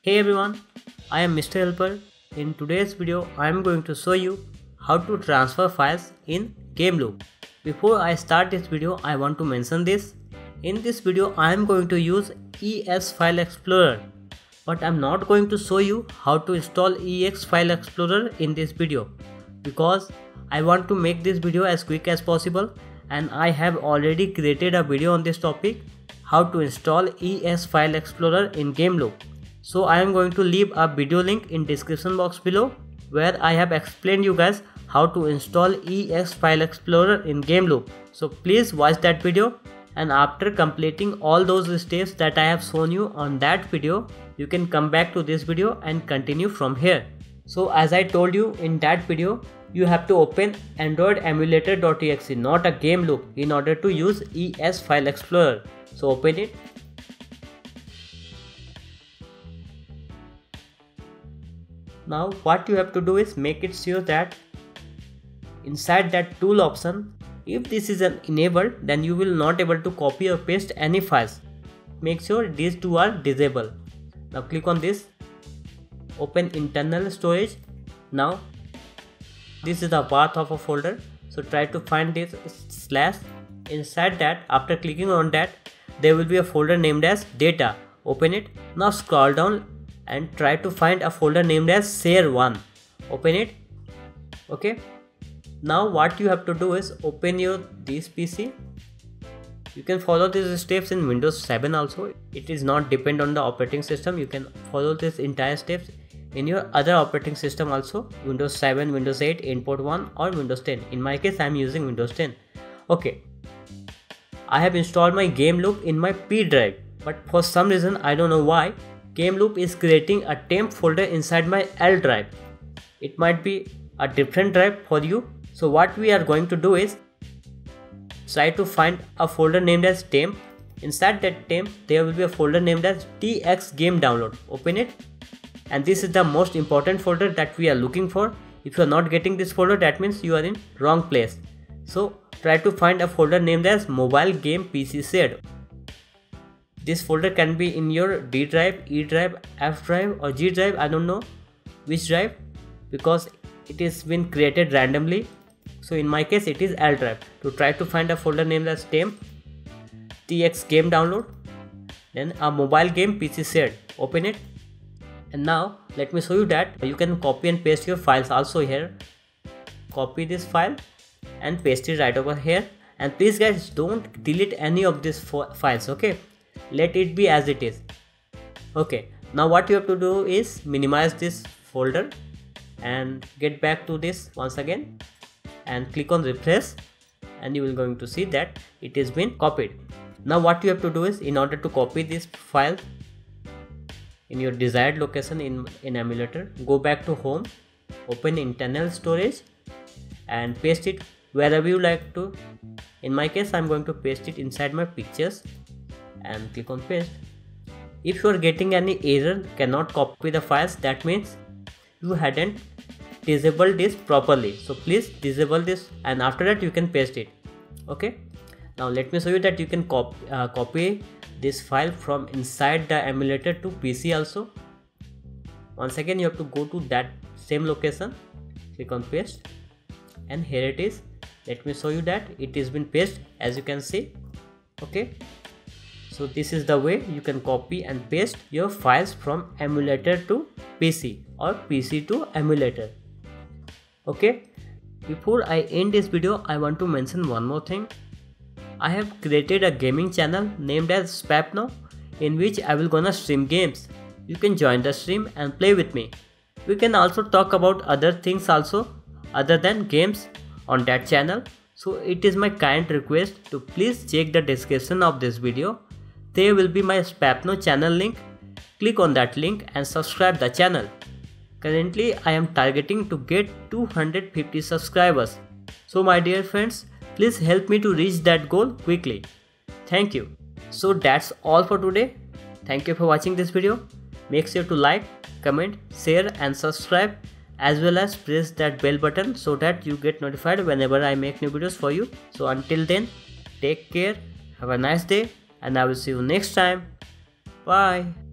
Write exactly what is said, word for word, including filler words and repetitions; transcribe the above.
Hey everyone, I am Mister Helper. In today's video, I am going to show you how to transfer files in GameLoop. Before I start this video, I want to mention this. In this video, I am going to use E S File Explorer, but I am not going to show you how to install E X File Explorer in this video because I want to make this video as quick as possible, and I have already created a video on this topic, how to install E S File Explorer in GameLoop. So I am going to leave a video link in description box below where I have explained you guys how to install E X File Explorer in GameLoop. So please watch that video, and after completing all those steps that I have shown you on that video, you can come back to this video and continue from here. So as I told you in that video, you have to open android emulator dot E X E, not a GameLoop, in order to use E S File Explorer. So open it. Now what you have to do is make it sure that inside that tool option, if this is an enabled, then you will not able to copy or paste any files. Make sure these two are disabled. Now click on this, open internal storage. Now this is the path of a folder, so try to find this slash. Inside that, after clicking on that, there will be a folder named as data. Open it. Now scroll down and try to find a folder named as share one. Open it. Okay, now what you have to do is open your this P C. You can follow these steps in Windows seven also. It is not depend on the operating system. You can follow this entire steps in your other operating system also, Windows seven, Windows eight, Input one or Windows ten. In my case I am using Windows ten. Okay, I have installed my GameLoop in my P drive, but for some reason I don't know why GameLoop is creating a temp folder inside my L drive. It might be a different drive for you. So what we are going to do is try to find a folder named as temp. Inside that temp there will be a folder named as T X game download. Open it, and this is the most important folder that we are looking for. If you are not getting this folder, that means you are in wrong place. So try to find a folder named as mobile game P C shared. This folder can be in your D drive, E drive, F drive or G drive. I don't know which drive because it is been created randomly. So in my case it is L drive. To try to find a folder named as temp, T X game download, then a mobile game P C shared. Open it, and now let me show you that you can copy and paste your files also here. Copy this file and paste it right over here, and please guys don't delete any of these files. Okay, let it be as it is. Okay, now what you have to do is minimize this folder and get back to this once again and click on refresh, and you will going to see that it has been copied. Now what you have to do is, in order to copy this file in your desired location in, in emulator, go back to home, open internal storage and paste it wherever you like to. In my case I am going to paste it inside my pictures and click on paste. If you are getting any error, cannot copy the files, that means you hadn't disabled this properly. So please disable this, and after that you can paste it. Okay, now let me show you that you can cop uh, copy this file from inside the emulator to P C also. Once again you have to go to that same location, click on paste, and here it is. Let me show you that it has been pasted, as you can see. Okay, so this is the way you can copy and paste your files from emulator to P C or P C to emulator. Okay, before I end this video, I want to mention one more thing. I have created a gaming channel named as Spapno, in which I will gonna stream games. You can join the stream and play with me. We can also talk about other things also other than games on that channel. So it is my kind request to please check the description of this video. There will be my Spapno channel link. Click on that link and subscribe the channel. Currently I am targeting to get two hundred fifty subscribers. So my dear friends, please help me to reach that goal quickly. Thank you. So that's all for today. Thank you for watching this video. Make sure to like, comment, share and subscribe, as well as press that bell button so that you get notified whenever I make new videos for you. So until then, take care, have a nice day, and I will see you next time. Bye.